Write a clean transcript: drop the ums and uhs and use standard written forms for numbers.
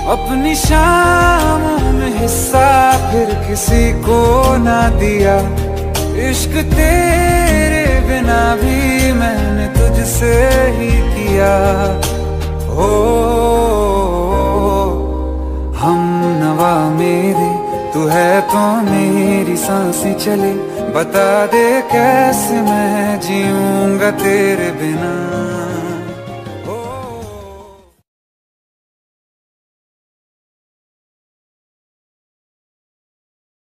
अपनी शामों में हिस्सा फिर किसी को ना दिया। इश्क तेरे बिना भी मैंने तुझसे ही किया। हो हम नवा मेरे, तू है तो मेरी सांसें चले। बता दे कैसे मैं जीऊंगा तेरे बिना।